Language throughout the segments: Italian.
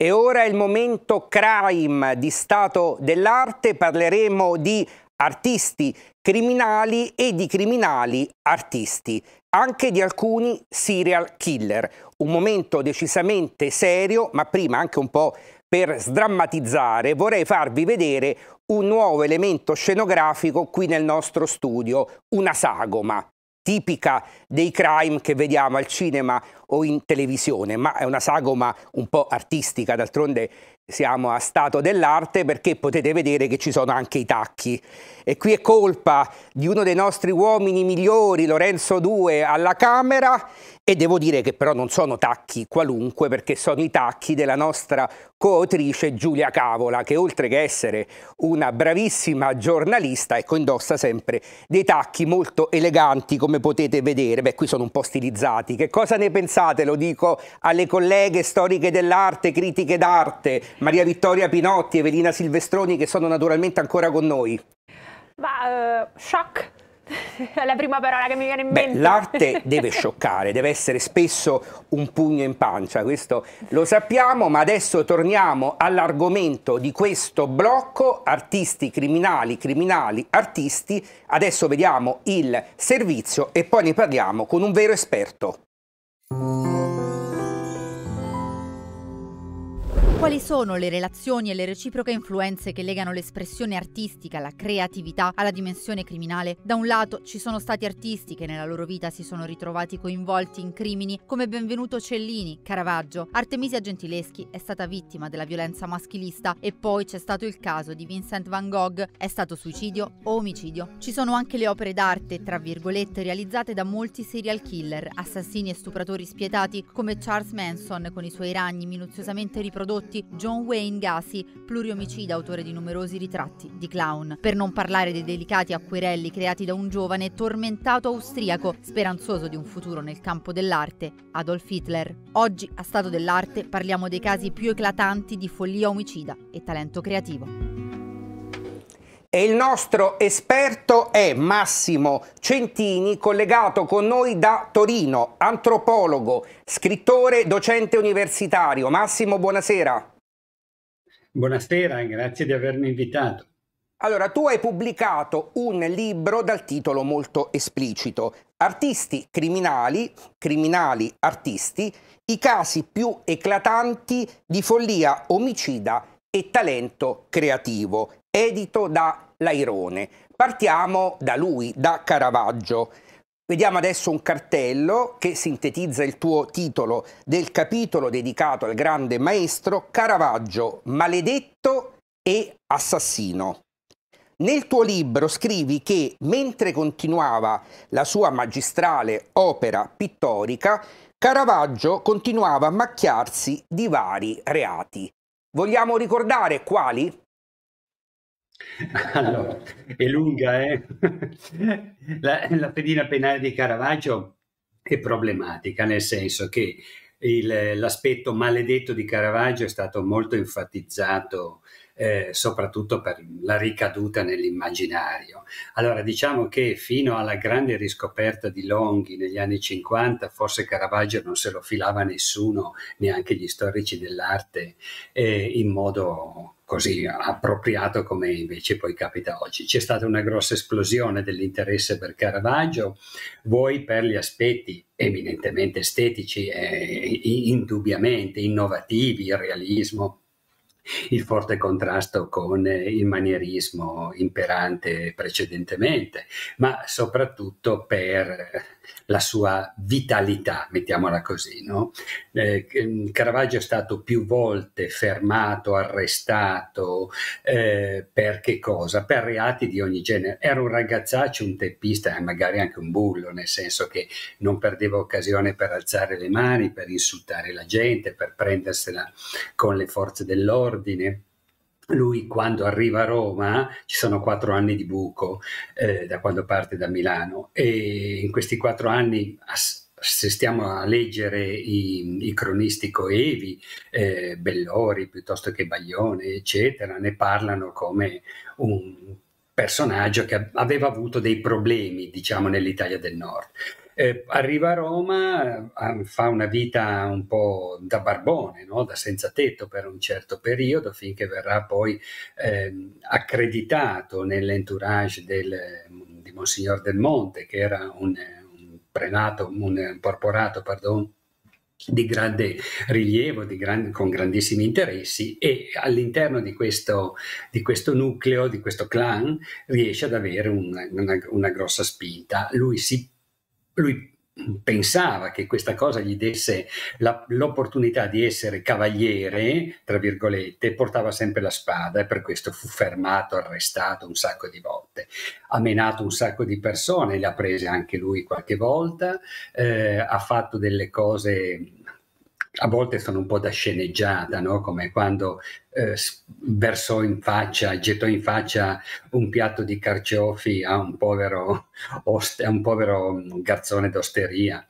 E ora è il momento crime di stato dell'arte, parleremo di artisti criminali e di criminali artisti, anche di alcuni serial killer. Un momento decisamente serio, ma prima anche un po' per sdrammatizzare, vorrei farvi vedere un nuovo elemento scenografico qui nel nostro studio, una sagoma, tipica dei crime che vediamo al cinema o in televisione, ma è una sagoma un po' artistica, d'altronde siamo a stato dell'arte perché potete vedere che ci sono anche i tacchi. E qui è colpa di uno dei nostri uomini migliori, Lorenzo Due, alla camera, e devo dire che però non sono tacchi qualunque, perché sono i tacchi della nostra coautrice Giulia Cavola, che oltre che essere una bravissima giornalista, ecco, indossa sempre dei tacchi molto eleganti, come potete vedere. Beh, qui sono un po' stilizzati. Che cosa ne pensate? Lo dico alle colleghe storiche dell'arte, critiche d'arte, Maria Vittoria Pinotti, Evelina Silvestroni, che sono naturalmente ancora con noi. Shock è la prima parola che mi viene in mente. L'arte deve scioccare, deve essere spesso un pugno in pancia, questo lo sappiamo, ma adesso torniamo all'argomento di questo blocco, artisti criminali, criminali artisti. Adesso vediamo il servizio e poi ne parliamo con un vero esperto. Quali sono le relazioni e le reciproche influenze che legano l'espressione artistica, la creatività, alla dimensione criminale? Da un lato ci sono stati artisti che nella loro vita si sono ritrovati coinvolti in crimini come Benvenuto Cellini, Caravaggio. Artemisia Gentileschi è stata vittima della violenza maschilista e poi c'è stato il caso di Vincent van Gogh. È stato suicidio o omicidio? Ci sono anche le opere d'arte, tra virgolette, realizzate da molti serial killer, assassini e stupratori spietati come Charles Manson con i suoi ragni minuziosamente riprodotti, John Wayne Gacy, pluriomicida, autore di numerosi ritratti di clown. Per non parlare dei delicati acquerelli creati da un giovane tormentato austriaco, speranzoso di un futuro nel campo dell'arte, Adolf Hitler. Oggi, a Stato dell'Arte, parliamo dei casi più eclatanti di follia omicida e talento creativo. E il nostro esperto è Massimo Centini, collegato con noi da Torino, antropologo, scrittore, docente universitario. Massimo, buonasera. Buonasera, grazie di avermi invitato. Allora, tu hai pubblicato un libro dal titolo molto esplicito, Artisti criminali, criminali artisti, i casi più eclatanti di follia omicida e talento creativo, edito da L'Airone. Partiamo da lui, da Caravaggio. Vediamo adesso un cartello che sintetizza il tuo titolo del capitolo dedicato al grande maestro Caravaggio, maledetto e assassino. Nel tuo libro scrivi che mentre continuava la sua magistrale opera pittorica, Caravaggio continuava a macchiarsi di vari reati. Vogliamo ricordare quali? Allora, è lunga, eh? La pedina penale di Caravaggio è problematica, nel senso che l'aspetto maledetto di Caravaggio è stato molto enfatizzato, soprattutto per la ricaduta nell'immaginario. Allora, diciamo che fino alla grande riscoperta di Longhi negli anni 50, forse Caravaggio non se lo filava nessuno, neanche gli storici dell'arte, in modo così appropriato come invece poi capita oggi. C'è stata una grossa esplosione dell'interesse per Caravaggio, vuoi per gli aspetti eminentemente estetici, indubbiamente innovativi, il realismo, il forte contrasto con il manierismo imperante precedentemente, ma soprattutto per la sua vitalità, mettiamola così, no? Caravaggio è stato più volte fermato, arrestato, per che cosa? Per reati di ogni genere. Era un ragazzaccio, un teppista e magari anche un bullo, nel senso che non perdeva occasione per alzare le mani, per insultare la gente, per prendersela con le forze dell'ordine. Lui, quando arriva a Roma, ci sono 4 anni di buco da quando parte da Milano, e in questi 4 anni, se stiamo a leggere i cronisti coevi, Bellori piuttosto che Baglione, eccetera, ne parlano come un personaggio che aveva avuto dei problemi, diciamo, nell'Italia del Nord. Arriva a Roma, fa una vita un po' da barbone, no? Da senza tetto per un certo periodo, finché verrà poi accreditato nell'entourage di Monsignor Del Monte, che era un prenato, un porporato, pardon, di grande rilievo, con grandissimi interessi, e all'interno di questo nucleo, di questo clan, riesce ad avere una grossa spinta. Lui pensava che questa cosa gli desse l'opportunità di essere cavaliere, tra virgolette, portava sempre la spada e per questo fu fermato, arrestato un sacco di volte. Ha menato un sacco di persone, le ha prese anche lui qualche volta, ha fatto delle cose, a volte sono un po' da sceneggiata, no? Come quando gettò in faccia un piatto di carciofi a un povero garzone d'osteria.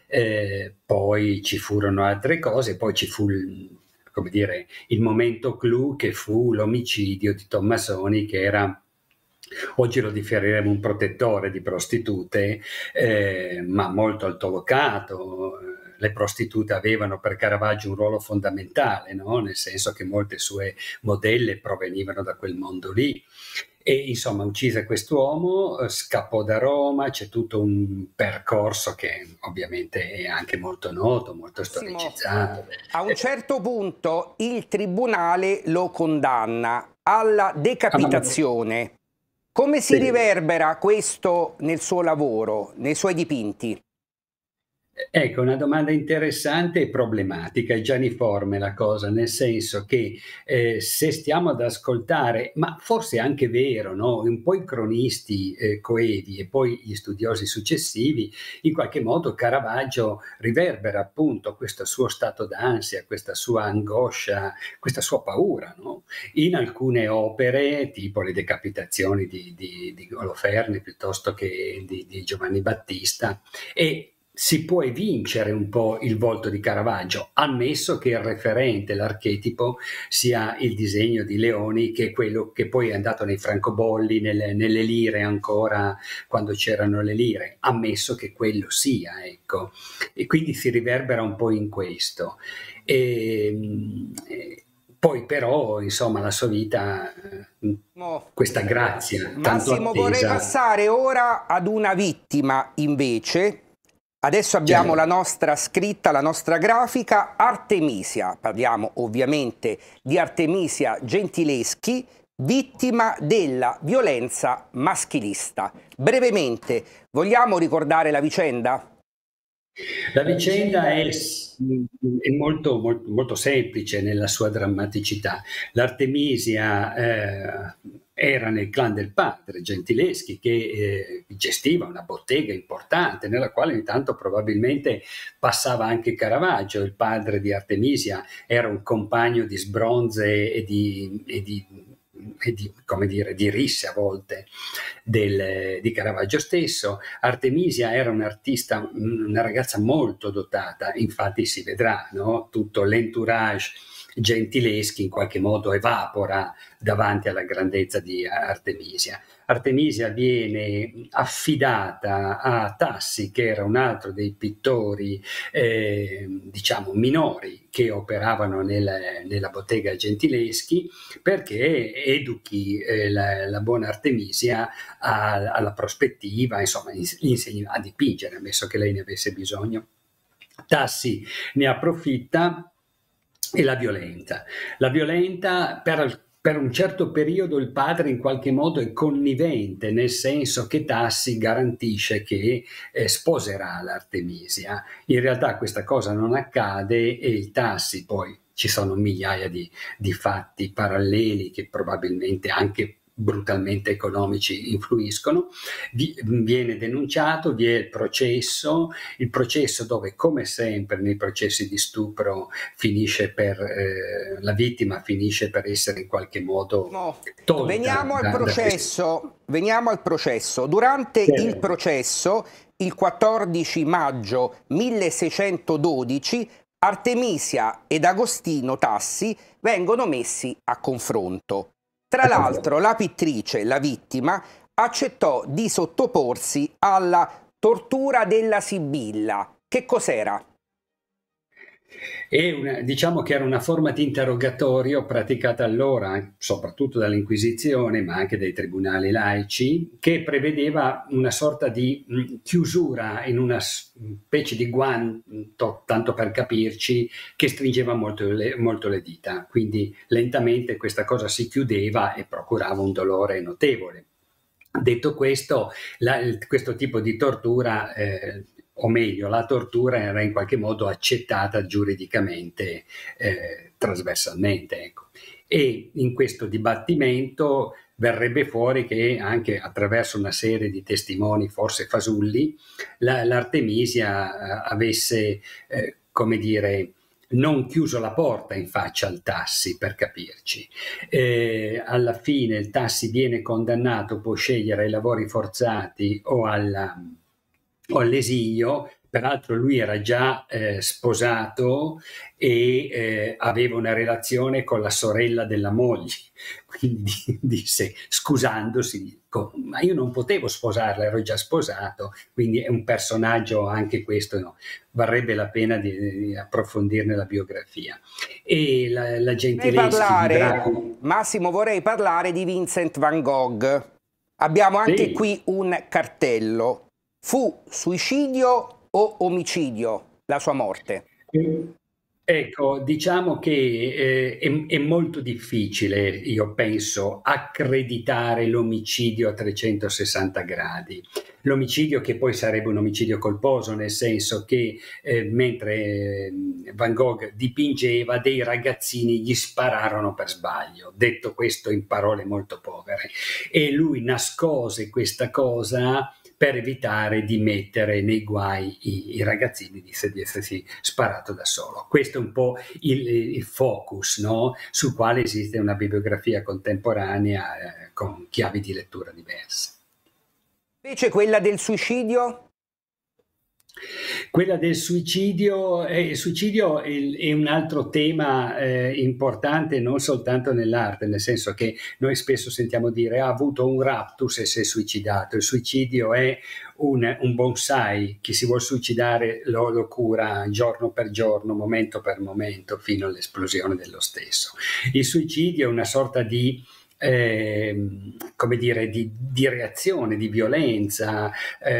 Poi ci furono altre cose, poi ci fu come dire, il momento clou, che fu l'omicidio di Tommasoni, che era, oggi lo differiremo, un protettore di prostitute, ma molto altolocato. Le prostitute avevano per Caravaggio un ruolo fondamentale, no? Nel senso che molte sue modelle provenivano da quel mondo lì. E insomma, uccise quest'uomo, scappò da Roma, c'è tutto un percorso che ovviamente è anche molto noto, molto storicizzato. A un certo punto il tribunale lo condanna alla decapitazione. Come si riverbera questo nel suo lavoro, nei suoi dipinti? Ecco, una domanda interessante e problematica, è gianiforme la cosa, nel senso che se stiamo ad ascoltare, ma forse è anche vero, no? Un po' i cronisti coevi e poi gli studiosi successivi, in qualche modo Caravaggio riverbera appunto questo suo stato d'ansia, questa sua angoscia, questa sua paura, no? In alcune opere, tipo le decapitazioni di Oloferne piuttosto che di Giovanni Battista, e si può evincere un po' il volto di Caravaggio, ammesso che il referente, l'archetipo, sia il disegno di Leoni, che è quello che poi è andato nei francobolli, nelle lire ancora, quando c'erano le lire, ammesso che quello sia, ecco. E quindi si riverbera un po' in questo. Poi però, insomma, la sua vita, questa grazia tanto Massimo, attesa. vorrei passare ora ad una vittima invece. Adesso abbiamo la nostra scritta, la nostra grafica, Artemisia. Parliamo ovviamente di Artemisia Gentileschi, vittima della violenza maschilista. Brevemente, vogliamo ricordare la vicenda? La vicenda è molto, molto, molto semplice nella sua drammaticità. L'Artemisia era nel clan del padre Gentileschi, che gestiva una bottega importante nella quale intanto probabilmente passava anche Caravaggio. Il padre di Artemisia era un compagno di sbronze e come dire, di risse a volte di Caravaggio stesso. Artemisia era un'artista, una ragazza molto dotata, infatti si vedrà, no? Tutto l'entourage Gentileschi in qualche modo evapora davanti alla grandezza di Artemisia. Artemisia viene affidata a Tassi, che era un altro dei pittori diciamo minori che operavano nella bottega Gentileschi, perché educhi la buona Artemisia alla prospettiva, insomma, insegni a dipingere, ammesso che lei ne avesse bisogno. Tassi ne approfitta e la violenta. La violenta per un certo periodo. Il padre in qualche modo è connivente, nel senso che Tassi garantisce che sposerà l'Artemisia. In realtà questa cosa non accade e il Tassi, poi ci sono migliaia di fatti paralleli che probabilmente anche brutalmente economici influiscono, viene denunciato, vi è il processo dove, come sempre nei processi di stupro, la vittima finisce per essere in qualche modo tolta. Veniamo al processo. Durante il processo, il 14 maggio 1612, Artemisia ed Agostino Tassi vengono messi a confronto. Tra l'altro, la pittrice, la vittima, accettò di sottoporsi alla Tortura della Sibilla. Che cos'era? Diciamo che era una forma di interrogatorio praticata allora, soprattutto dall'Inquisizione, ma anche dai tribunali laici, che prevedeva una sorta di chiusura in una specie di guanto, tanto per capirci, che stringeva molto le dita. Quindi lentamente questa cosa si chiudeva e procurava un dolore notevole. Detto questo, questo tipo di tortura, o meglio, la tortura era in qualche modo accettata giuridicamente, trasversalmente. Ecco. E in questo dibattimento verrebbe fuori che anche attraverso una serie di testimoni, forse fasulli, l'Artemisia avesse, come dire, non chiuso la porta in faccia al Tassi, per capirci. Alla fine il Tassi viene condannato, può scegliere ai lavori forzati o all'esilio. Peraltro lui era già sposato e aveva una relazione con la sorella della moglie, quindi disse, scusandosi, ma io non potevo sposarla, ero già sposato, quindi è un personaggio anche questo, no? Varrebbe la pena di approfondirne la biografia. E la gentilezza Massimo, vorrei parlare di Vincent van Gogh. Abbiamo anche qui un cartello. Fu suicidio o omicidio la sua morte? Ecco, diciamo che è molto difficile, io penso, accreditare l'omicidio a 360 gradi. L'omicidio che poi sarebbe un omicidio colposo, nel senso che mentre Van Gogh dipingeva, dei ragazzini gli spararono per sbaglio, detto questo in parole molto povere, e lui nascose questa cosa per evitare di mettere nei guai i ragazzini di essersi sparato da solo. Questo è un po' il focus, no? Sul quale esiste una bibliografia contemporanea con chiavi di lettura diverse. Invece quella del suicidio? Quella del suicidio, è un altro tema importante, non soltanto nell'arte, nel senso che noi spesso sentiamo dire ha avuto un raptus e si è suicidato. Il suicidio è un bonsai, chi si vuol suicidare lo cura giorno per giorno, momento per momento, fino all'esplosione dello stesso. Il suicidio è una sorta di come dire, di reazione, di violenza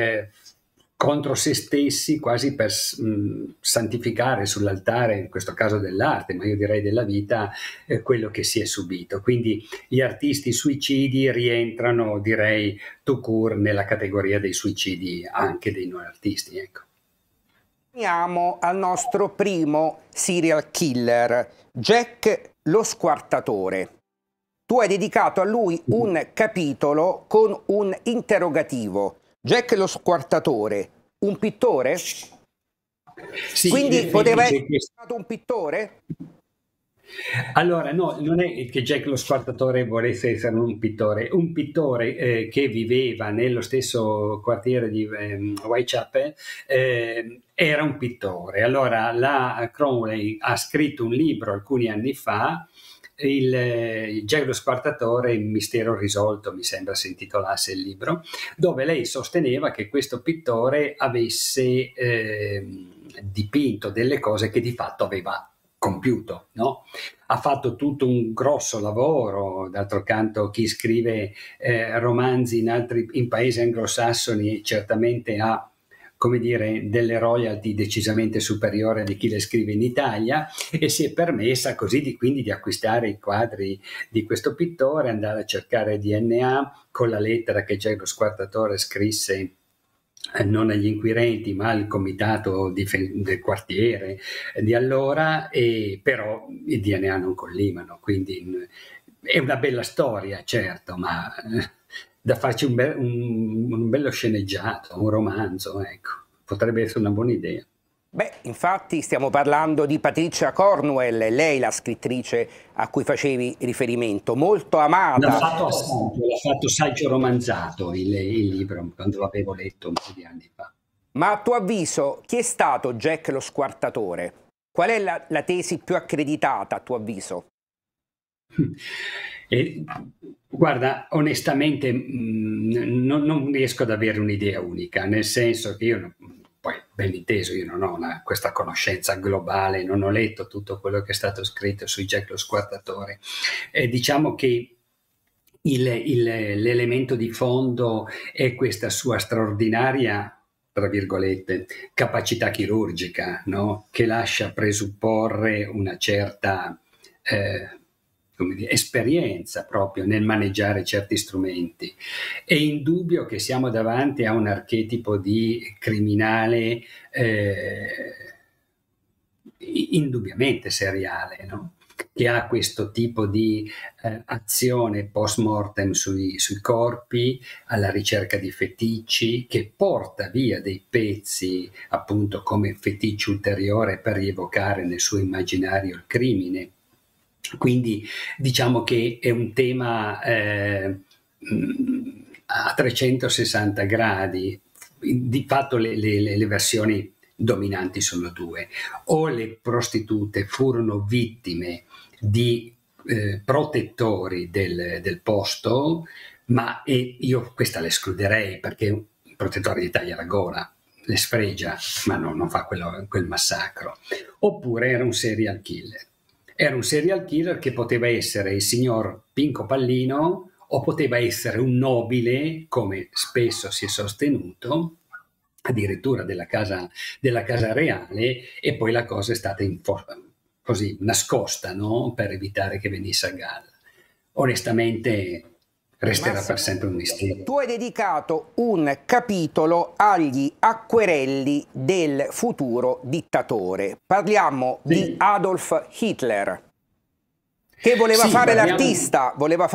contro se stessi, quasi per santificare sull'altare, in questo caso dell'arte, ma io direi della vita, quello che si è subito. Quindi gli artisti suicidi rientrano, direi, tout court nella categoria dei suicidi anche dei non artisti. Ecco. Veniamo al nostro primo serial killer, Jack lo Squartatore. Tu hai dedicato a lui un capitolo con un interrogativo. Jack lo Squartatore, un pittore? Sì, quindi poteva essere stato un pittore? Allora, no, non è che Jack lo Squartatore volesse essere un pittore che viveva nello stesso quartiere di Whitechapel, era un pittore. Allora, la Crowley ha scritto un libro alcuni anni fa, il Jack lo Squartatore, il mistero risolto, mi sembra si intitolasse il libro, dove lei sosteneva che questo pittore avesse dipinto delle cose che di fatto aveva compiuto, no? Ha fatto tutto un grosso lavoro. D'altro canto chi scrive romanzi in paesi anglosassoni certamente ha, come dire, delle royalty decisamente superiori di chi le scrive in Italia, e si è permessa così quindi di acquistare i quadri di questo pittore, andare a cercare DNA con la lettera che Jack lo Squartatore scrisse non agli inquirenti ma al comitato del quartiere di allora, e però i DNA non collimano, quindi è una bella storia, certo, ma da farci un bello sceneggiato, un romanzo, ecco, potrebbe essere una buona idea. Beh, infatti stiamo parlando di Patricia Cornwell, lei la scrittrice a cui facevi riferimento, molto amata. L'ha fatto saggio romanzato il libro, quando l'avevo letto un po' di anni fa. Ma a tuo avviso chi è stato Jack lo Squartatore? Qual è la tesi più accreditata a tuo avviso? E, guarda, onestamente non riesco ad avere un'idea unica, nel senso che io, poi ben inteso, io non ho questa conoscenza globale, non ho letto tutto quello che è stato scritto su Jack lo Squartatore. Diciamo che l'elemento di fondo è questa sua straordinaria, tra virgolette, capacità chirurgica, no? Che lascia presupporre una certa come dire, esperienza proprio nel maneggiare certi strumenti. È indubbio che siamo davanti a un archetipo di criminale indubbiamente seriale, no? Che ha questo tipo di azione post mortem sui corpi, alla ricerca di feticci, che porta via dei pezzi appunto come feticcio ulteriore per rievocare nel suo immaginario il crimine. Quindi diciamo che è un tema a 360 gradi. Di fatto le versioni dominanti sono due: o le prostitute furono vittime di protettori del posto, ma io questa le escluderei, perché un protettore di taglia la gola, le sfregia, ma non fa quel massacro. Oppure era un serial killer. Era un serial killer che poteva essere il signor Pinco Pallino o poteva essere un nobile, come spesso si è sostenuto, addirittura della casa reale, e poi la cosa è stata così nascosta, no? Per evitare che venisse a galla. Onestamente resterà Massimo, per sempre un mistero. Tu hai dedicato un capitolo agli acquerelli del futuro dittatore. Parliamo di Adolf Hitler, che voleva fare l'artista,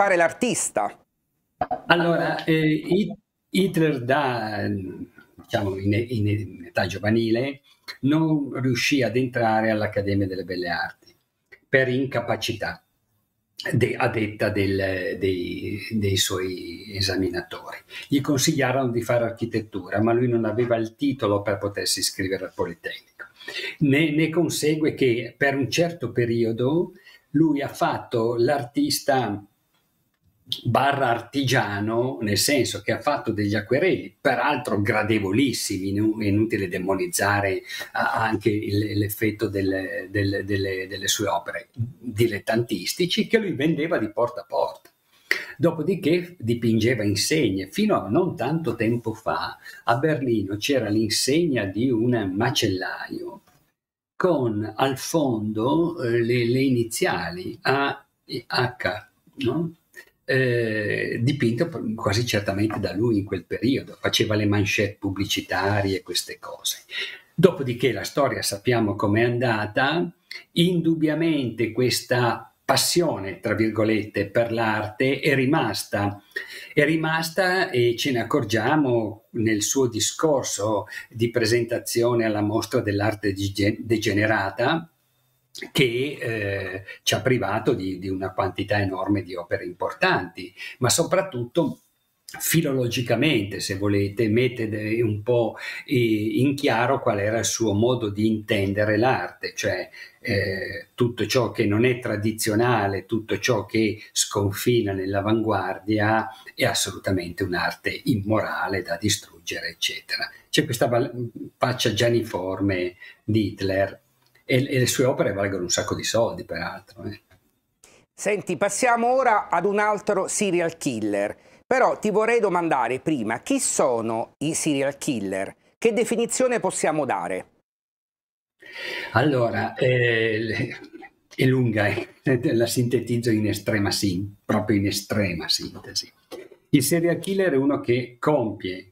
Allora, Hitler diciamo in età giovanile non riuscì ad entrare all'Accademia delle Belle Arti per incapacità, a detta dei suoi esaminatori. Gli consigliarono di fare architettura, ma lui non aveva il titolo per potersi iscrivere al Politecnico. Ne consegue che per un certo periodo lui ha fatto l'artista barra artigiano, nel senso che ha fatto degli acquerelli, peraltro gradevolissimi, inutile demonizzare anche l'effetto delle sue opere, dilettantistici, che lui vendeva di porta a porta. Dopodiché dipingeva insegne. Fino a non tanto tempo fa a Berlino c'era l'insegna di un macellaio con al fondo le iniziali AH, no? Dipinto quasi certamente da lui in quel periodo, faceva le manchette pubblicitarie e queste cose. Dopodiché la storia sappiamo com'è andata. Indubbiamente questa passione, tra virgolette, per l'arte è rimasta e ce ne accorgiamo nel suo discorso di presentazione alla mostra dell'arte degenerata, che ci ha privato di una quantità enorme di opere importanti, ma soprattutto filologicamente, se volete, mette un po' in chiaro qual era il suo modo di intendere l'arte, cioè tutto ciò che non è tradizionale, tutto ciò che sconfina nell'avanguardia è assolutamente un'arte immorale da distruggere, eccetera. C'è questa faccia gianiforme di Hitler e le sue opere valgono un sacco di soldi, peraltro. Senti, passiamo ora ad un altro serial killer. Però ti vorrei domandare prima, chi sono i serial killer? Che definizione possiamo dare? Allora, è lunga, la sintetizzo proprio in estrema sintesi. Il serial killer è uno che compie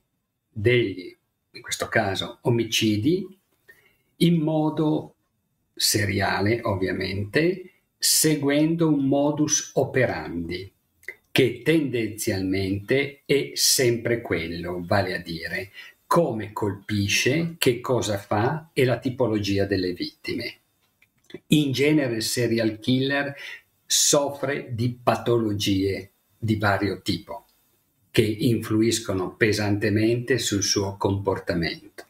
in questo caso, omicidi, in modo seriale, ovviamente, seguendo un modus operandi, che tendenzialmente è sempre quello, vale a dire come colpisce, che cosa fa e la tipologia delle vittime. In genere il serial killer soffre di patologie di vario tipo che influiscono pesantemente sul suo comportamento.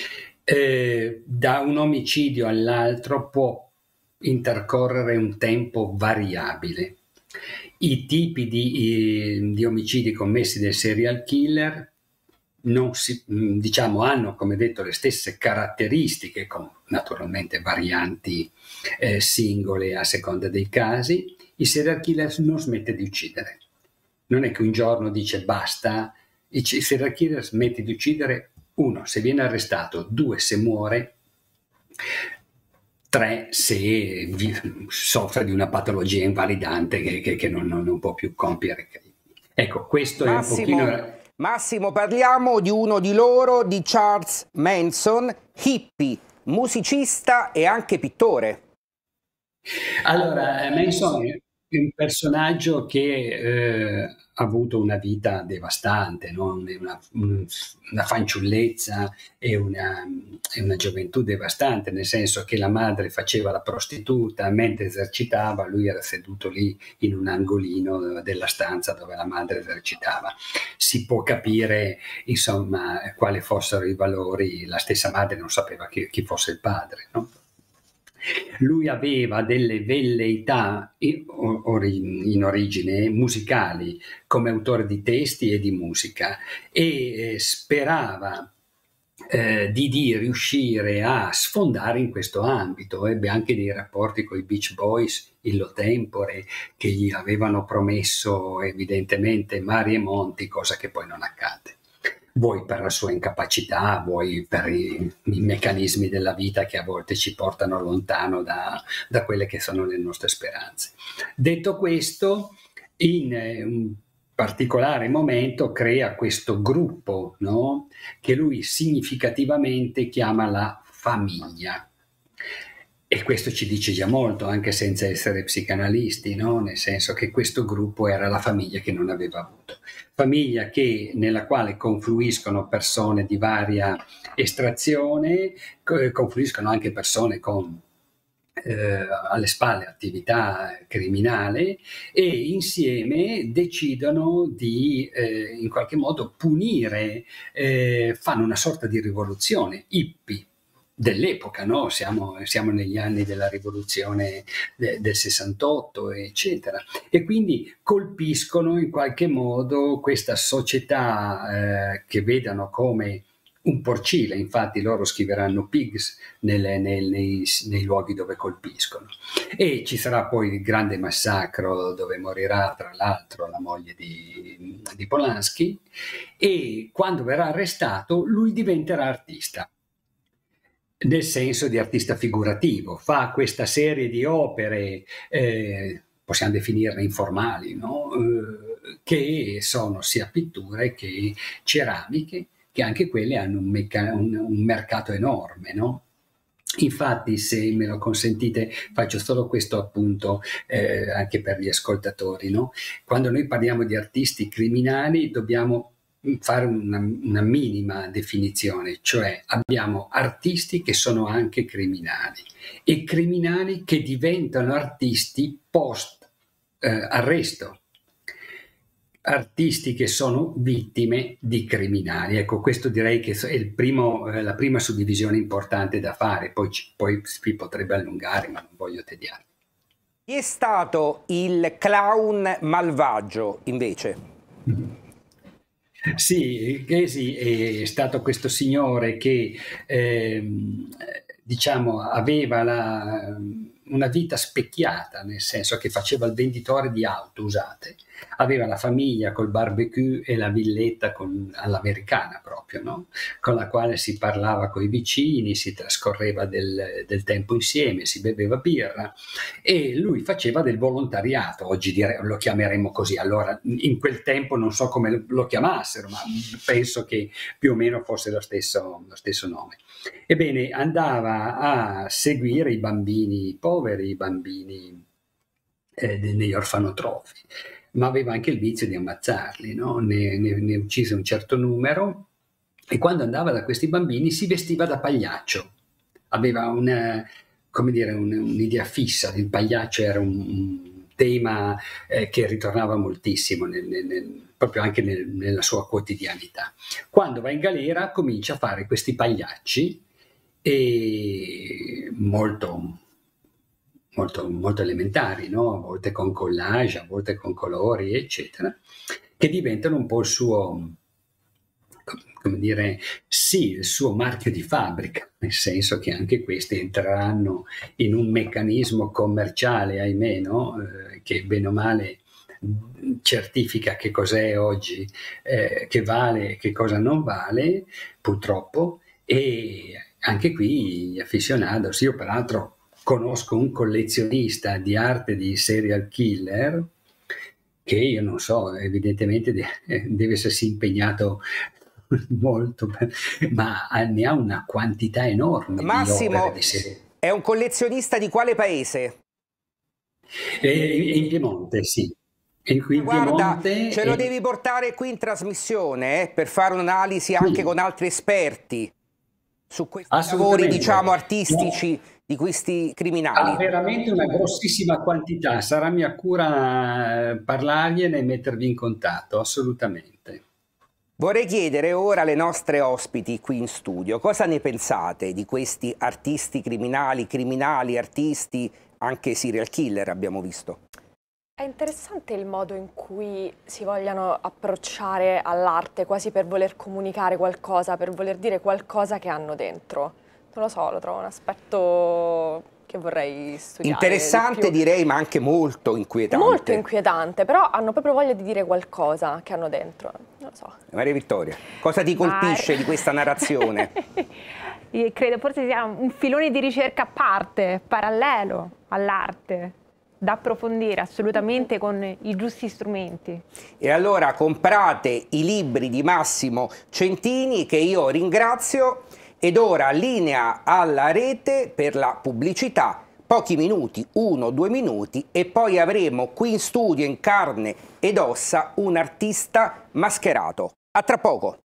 Da un omicidio all'altro può intercorrere un tempo variabile. I tipi di omicidi commessi dai serial killer diciamo, hanno, come detto, le stesse caratteristiche, con naturalmente varianti singole a seconda dei casi. Il serial killer non smette di uccidere. Non è che un giorno dice basta. Il serial killer smette di uccidere, 1, se viene arrestato, 2, se muore, 3, se soffre di una patologia invalidante che non può più compiere. Ecco, questo è un pochino... Massimo, parliamo di uno di loro, di Charles Manson, hippie, musicista e anche pittore. Allora, Manson è un personaggio che ha avuto una vita devastante, no? Una fanciullezza e una gioventù devastante, nel senso che la madre faceva la prostituta, mentre esercitava, lui era seduto lì in un angolino della stanza dove la madre esercitava. Si può capire, insomma, quali fossero i valori. La stessa madre non sapeva chi fosse il padre, no? Lui aveva delle velleità in origine musicali come autore di testi e di musica, e sperava di riuscire a sfondare in questo ambito. Ebbe anche dei rapporti con i Beach Boys illo tempore, che gli avevano promesso evidentemente mari e monti, cosa che poi non accadde. Vuoi per la sua incapacità, vuoi per i meccanismi della vita che a volte ci portano lontano da quelle che sono le nostre speranze. Detto questo, in un particolare momento crea questo gruppo, no? Che lui significativamente chiama la famiglia. E questo ci dice già molto, anche senza essere psicanalisti, no? Nel senso che questo gruppo era la famiglia che non aveva avuto. Famiglia nella quale confluiscono persone di varia estrazione, confluiscono anche persone con alle spalle attività criminale, e insieme decidono di in qualche modo punire, fanno una sorta di rivoluzione hippie dell'epoca, no? Siamo negli anni della rivoluzione del 68, eccetera, e quindi colpiscono in qualche modo questa società che vedono come un porcile. Infatti loro scriveranno pigs nei luoghi dove colpiscono, e ci sarà poi il grande massacro dove morirà tra l'altro la moglie di Polanski, e quando verrà arrestato lui diventerà artista, nel senso di artista figurativo. Fa questa serie di opere, possiamo definirle informali, no? Che sono sia pitture che ceramiche, che anche quelle hanno un mercato enorme, no? Infatti, se me lo consentite, faccio solo questo appunto anche per gli ascoltatori, no? Quando noi parliamo di artisti criminali dobbiamo fare una minima definizione, cioè abbiamo artisti che sono anche criminali e criminali che diventano artisti post arresto, artisti che sono vittime di criminali. Ecco, questo direi che è la prima suddivisione importante da fare, poi si potrebbe allungare, ma non voglio tediare. Chi è stato il clown malvagio invece? Sì, Ghesi è stato questo signore che diciamo aveva una vita specchiata, nel senso che faceva il venditore di auto usate, aveva la famiglia col barbecue e la villetta all'americana proprio, no? Con la quale si parlava coi vicini, si trascorreva del tempo insieme, si beveva birra, e lui faceva del volontariato. Oggi lo chiameremo così. Allora, in quel tempo non so come lo chiamassero, ma penso che più o meno fosse lo stesso nome. Ebbene, andava a seguire i bambini poveri, i bambini negli orfanotrofi, ma aveva anche il vizio di ammazzarli, no? Ne uccise un certo numero, e quando andava da questi bambini si vestiva da pagliaccio. Aveva un'idea fissa. Il pagliaccio era un tema che ritornava moltissimo proprio anche nella sua quotidianità. Quando va in galera comincia a fare questi pagliacci, e molto molto elementari, no? A volte con collage, a volte con colori, eccetera, che diventano un po' il suo, come dire, sì, il suo marchio di fabbrica, nel senso che anche questi entreranno in un meccanismo commerciale, ahimè, no? Che bene o male certifica che cos'è oggi, che vale e che cosa non vale, purtroppo, e anche qui gli aficionados. Io peraltro conosco un collezionista di arte di serial killer che io non so, evidentemente deve essersi impegnato molto, ma ne ha una quantità enorme Massimo, di opere di serial. è un collezionista di quale paese? In Piemonte, sì. In Guarda, Piemonte, ce lo devi portare qui in trasmissione per fare un'analisi anche con altri esperti su questi lavori, diciamo, artistici di questi criminali. Ha veramente una grossissima quantità, sarà mia cura parlargliene e mettervi in contatto, assolutamente. Vorrei chiedere ora alle nostre ospiti qui in studio cosa ne pensate di questi artisti criminali, artisti, anche serial killer abbiamo visto. È interessante il modo in cui si vogliano approcciare all'arte, quasi per voler comunicare qualcosa, per voler dire qualcosa che hanno dentro. Non lo so, lo trovo un aspetto che vorrei studiare. Interessante direi, ma anche molto inquietante. Molto inquietante, però hanno proprio voglia di dire qualcosa che hanno dentro. Non lo so. Maria Vittoria, cosa ti colpisce di questa narrazione? Io credo forse sia un filone di ricerca a parte, parallelo all'arte, da approfondire assolutamente con i giusti strumenti. E allora comprate i libri di Massimo Centini, che io ringrazio, ed ora linea alla rete per la pubblicità, pochi minuti, 1-2 minuti, e poi avremo qui in studio in carne ed ossa un artista mascherato. A tra poco.